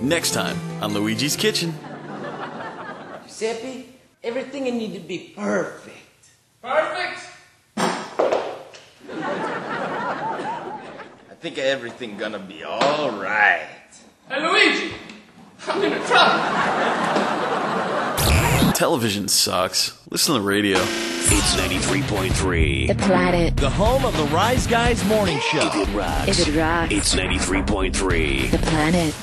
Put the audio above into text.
Next time on Luigi's Kitchen. Giuseppe, everything need to be perfect. Perfect? I think everything gonna be all right. Hey, Luigi, I'm in trouble. Television sucks. Listen to the radio. It's 93.3. The Planet. The home of the Rise Guys morning show. If it rocks. If it rocks. It's 93.3. The Planet.